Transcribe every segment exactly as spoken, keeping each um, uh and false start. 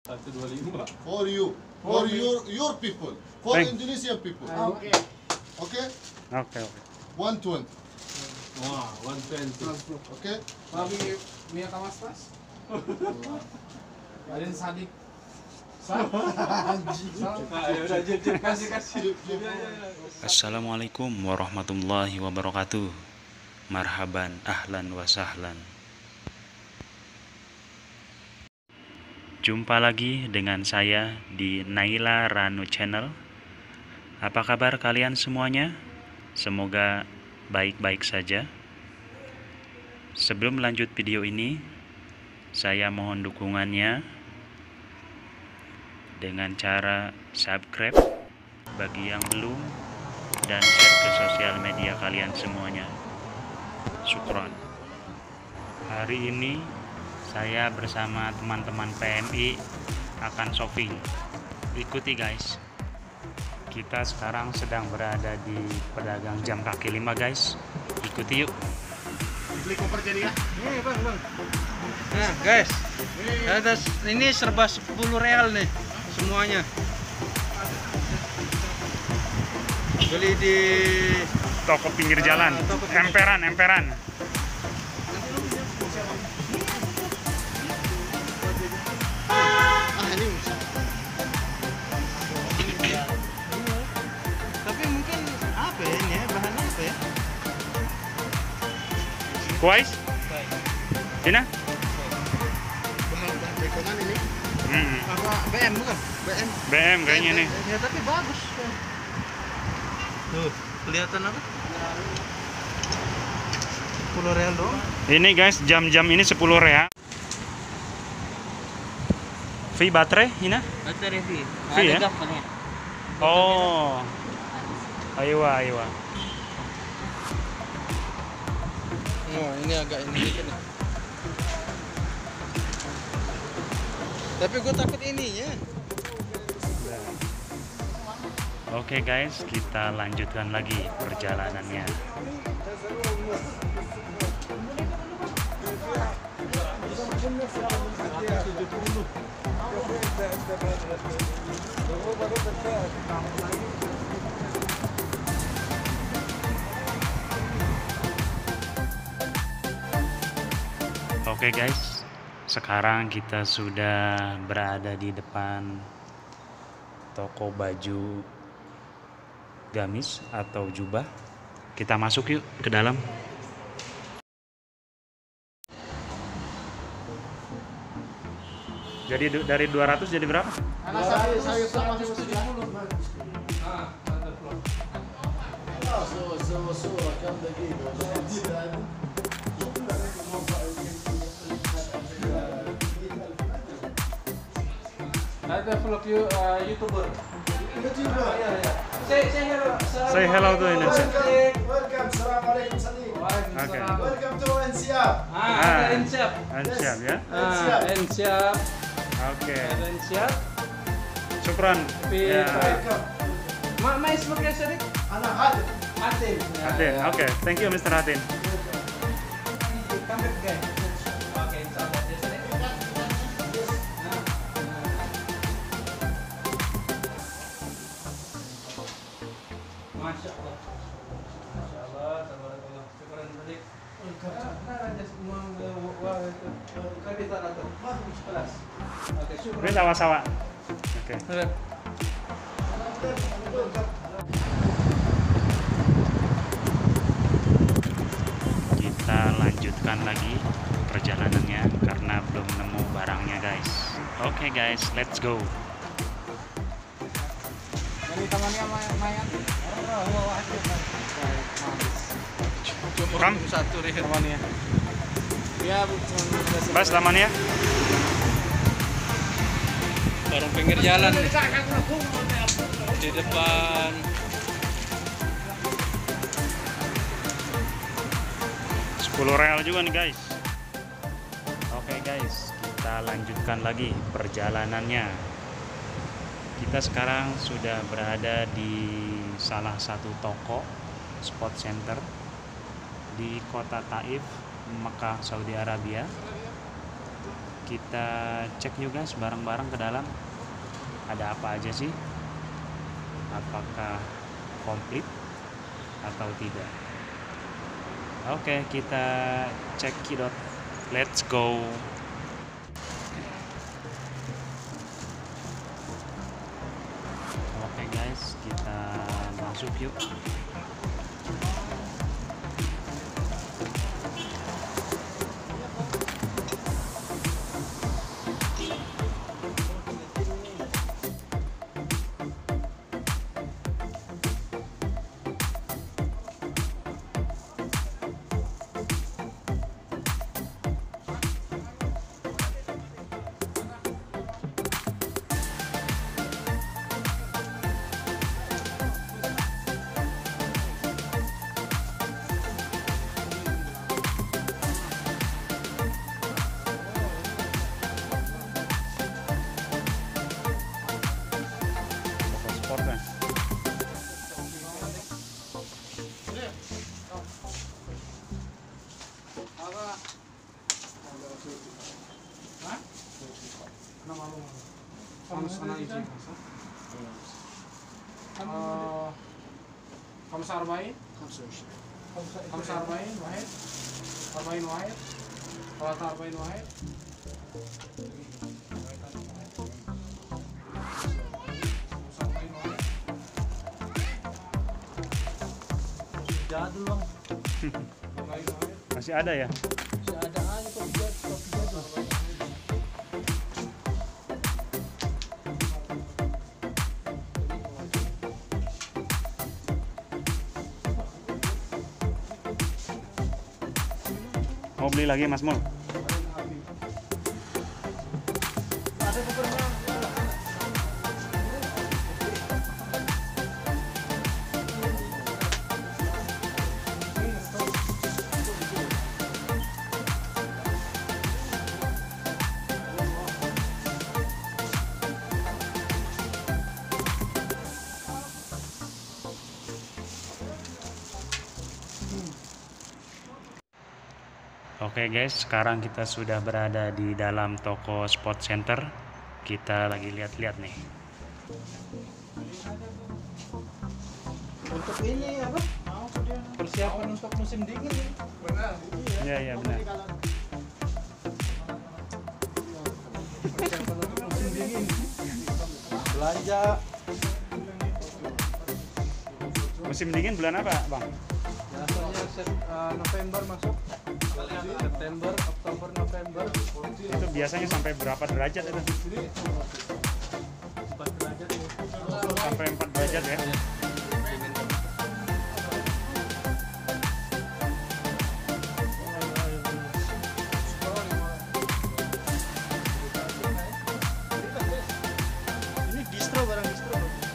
seratus dua puluh lima. For you. For your your people. For Thank- Indonesian people. Okay. Okay? Oke oke. one twenty. Wah, seratus dua puluh. Okay? Mami Mia Kamas Mas. Adin Sadik. Sah. Ayo udah jep jep kasih kasih. Assalamualaikum warahmatullahi wabarakatuh. Marhaban, ahlan wa sahlan. Jumpa lagi dengan saya di Naila Ranu Channel. Apa kabar kalian semuanya? Semoga baik-baik saja. Sebelum lanjut video ini, saya mohon dukungannya dengan cara subscribe bagi yang belum dan share ke sosial media kalian semuanya. Syukron. Hari ini saya bersama teman-teman P M I akan shopping. Ikuti guys. Kita sekarang sedang berada di pedagang jam kaki lima guys. Ikuti yuk. Beli koper jadi ya? Nih bang, bang. Nah guys, atas ini serba sepuluh real nih semuanya. Beli di Toko pinggir jalan. Ah, toko pinggir. Emperan, emperan. Ah ini Tapi mungkin apa ya ini ya, bahan apa ya? Kuais? Cina? bahan bahan bekonan ini. Hmm. Apa B M bukan? B M. B M kayaknya nih. Ya tapi bagus. Tuh, kelihatan apa? sepuluh real doang. Ini guys, jam-jam ini sepuluh real. Fee baterai, Ina? Baterai fee. Fee ya? gambarnya. Oh. Ayo, ayo. Oh, ini agak ini dikit nih. Tapi gue takut ininya. Oke guys, kita lanjutkan lagi perjalanannya. Oke guys, sekarang kita sudah berada di depan toko baju gamis atau jubah. Kita masuk yuk ke dalam. Jadi du- dari dua ratus jadi berapa? Anak saya saya sama tujuh puluh. Ah, seratus dua puluh. Ada vlog you, uh, YouTuber. YouTuber. Ya, ya. Say say hello. Say hello to Indonesia. Welcome, Assalamualaikum Sadiq. Waalaikumsalam. Welcome to N C R. Ah, ada Ah. Ensiap. Siap ya. Ah, Ensiap. Oke. Ada Ensiap. Syukran. Tapi Ya. Welcome. Ma, ma ismuknya Sadiq? Ana Hadir. Atin. Hatin. Oke, thank you mister Hatin. Kampret guys. Oke, insyaallah. Ya, Sadiq. Masya Allah. Masya Allah. Tabarakallah. Syukran Sadiq. Nah, aja semua wah itu. Kita atur. Kelas. Oke, syukran. Ini sawa-sawa. Oke. Kita lanjutkan lagi perjalanannya karena belum nemu barangnya guys. Oke guys, let's go. Dari temannya Mayan. Kam? Satu real. Temannya. Dia Bas lamannya. Orang pinggir jalan nih. Di depan. sepuluh real juga nih guys. Oke guys, kita lanjutkan lagi perjalanannya. Kita sekarang sudah berada di salah satu toko sport center di kota Taif, Mekah, Saudi Arabia. kita cek juga barang-barang ke dalam ada apa aja sih, apakah komplit atau tidak. Oke, kita cek kidot. Let's go. Oke guys, kita masuk yuk. خمسة وأربعين خمسة وأربعين واحد أربعين واحد ثلاثة وأربعين واحد Jadul bang. Masih ada ya? Masih ada aja kok jadul. Mau beli lagi Mas Mul? Oke guys, sekarang kita sudah berada di dalam toko Sport Center. Kita lagi lihat-lihat nih. Untuk ini apa? Persiapan untuk musim dingin nih. Benar. Iya, iya benar. Persiapan untuk musim dingin. Belanja. Musim dingin bulan apa, Bang? Biasanya Sep- uh, November masuk. September, Oktober, November. Itu biasanya sampai berapa derajat itu? empat derajat. Sampai empat derajat ya? Ini distro, barang distro.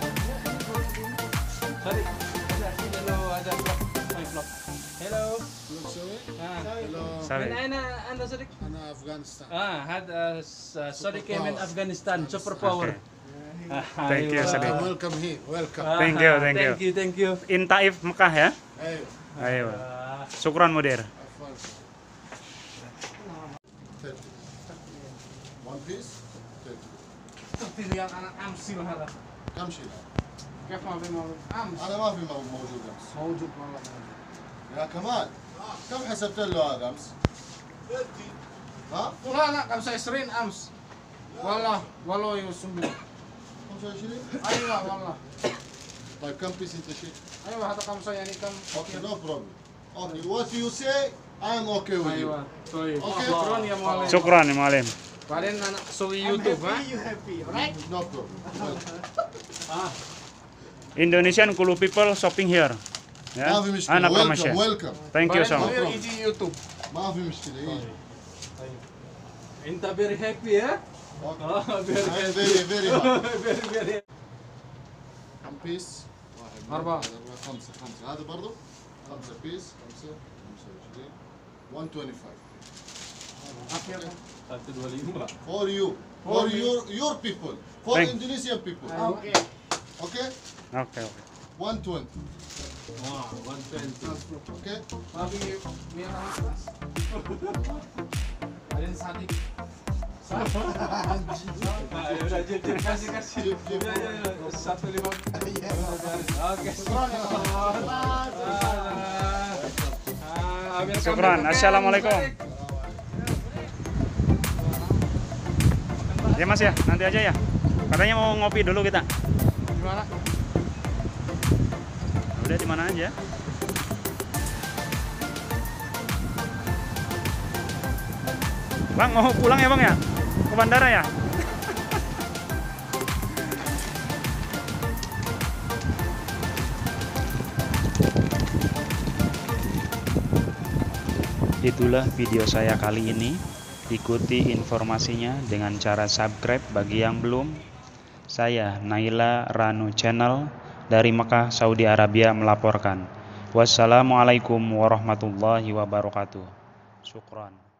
Sorry, ada hello, ada vlog, my vlog. Hello. Ah, Sorry. من أين أنت صديق؟ أنا أفغانستان. آه هذا صديقي من أفغانستان سوبر باور. Thank you, Sadiq. Welcome here. Welcome. Thank you, thank you. Thank you, thank you. In Taif, Mekah ya? أيوه. Ayo. Syukran Mudir. One piece. ترتيب yang anak amsil هذا كم شيء؟ كيف ما في موجود امس أنا ما في مو- موجود أمس. موجود والله موجود يا كمال كم حسبت له هذا أمس؟ ها؟ لا لا خمسة وعشرين امس والله والله يسمي خمسة وعشرين؟ ايوه والله طيب كم بيس أنت شيء؟ ايوه هذا خمسة يعني كم Okay, no problem. Okay, what you say, I am okay with you. ايوه طيب Okay. شكرا يا معلم Syukran ya Malim. بعدين انا اسوي يوتيوب ها No problem. Indonesian Kulu people shopping here. Ya. ما في مشكلة. Ana Welcome, promotion. welcome. Thank you so بعدين much. غير يجي يوتيوب ما في مشكلة. إيه. أنت very happy ya? Okay. Oh, very I'm happy. very very happy. very very. كم بيس؟ واحد أربعة. أربعة خمسة خمسة هذا برضو خمسة بيس خمسة خمسة وعشرين one twenty-five Satu dua lima. for you for your your people for Thank- Indonesian people اوكي okay Oke, oke. one twenty Wah, one twenty. okay ما في مئة وخمسة عشر بعدين صديق Nah, ya udah Jip, Jip, kasih kasih. Jip, Jip. Ya, ya, ya. Satu lima. Oke. Ah, welcome, Syukran. welcome. Assalamualaikum. Ya Mas ya, nanti aja ya. Katanya mau ngopi dulu kita. Di mana? Udah di mana aja. Bang mau pulang ya Bang ya? Ke bandara ya? Itulah video saya kali ini. Ikuti informasinya dengan cara subscribe bagi yang belum. Saya Naila Ranu Channel dari Mekah, Saudi Arabia melaporkan. Wassalamualaikum warahmatullahi wabarakatuh. Syukran.